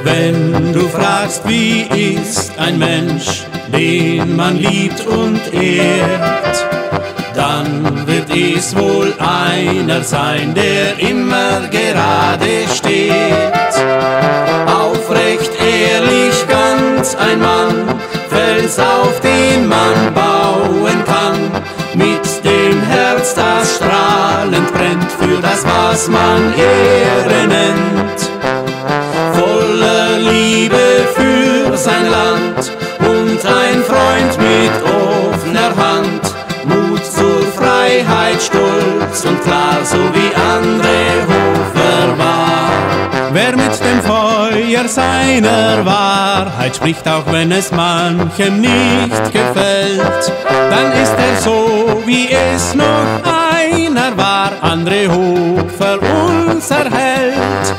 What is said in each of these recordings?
Wenn du fragst, wie ist ein Mensch, den man liebt und ehrt, dann wird es wohl einer sein, der immer gerade steht. Aufrecht, ehrlich, ganz ein Mann, Fels, auf den man bauen kann, mit dem Herz, das strahlend brennt für das, was man Ehre nennt. Voller Liebe für sein Land und ein Freund mit offener Hand, Mut zur Freiheit, stolz und klar, so wie Andreas Hofer war. Wer mit dem Feuer seiner Wahrheit spricht, auch wenn es manchem nicht gefällt, dann ist er so, wie es noch einer war, Andreas Hofer, unser Held.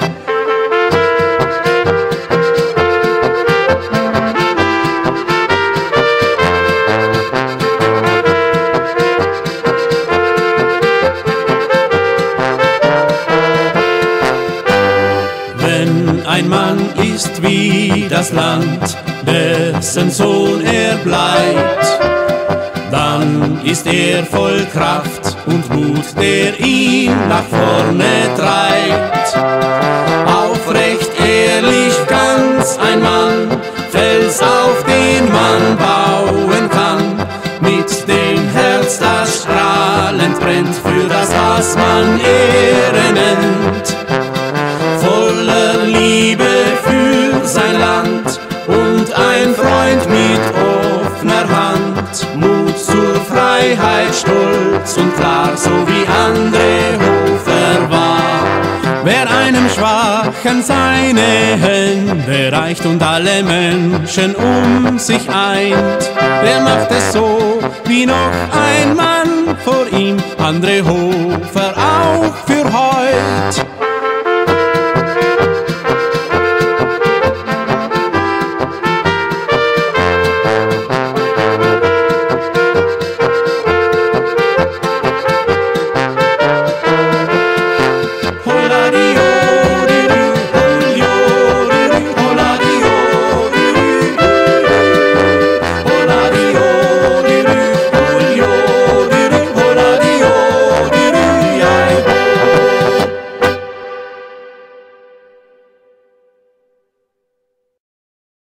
Wenn ein Mann ist wie das Land, dessen Sohn er bleibt, dann ist er voll Kraft und Mut, der ihn nach vorne treibt. Aufrecht, ehrlich, ganz ein Mann, Fels, auf den man bauen kann, mit dem Herz, das strahlend brennt für das, was man Ehre nennt. Voller Liebe für sein Land und ein Freund mit offener Hand, Mut zur Freiheit, stolz und klar, so wie Andreas Hofer war. Wer einem Schwachen seine Hände reicht und alle Menschen um sich eint, der macht es so wie noch ein Mann vor ihm, Andreas Hofer auch für heut.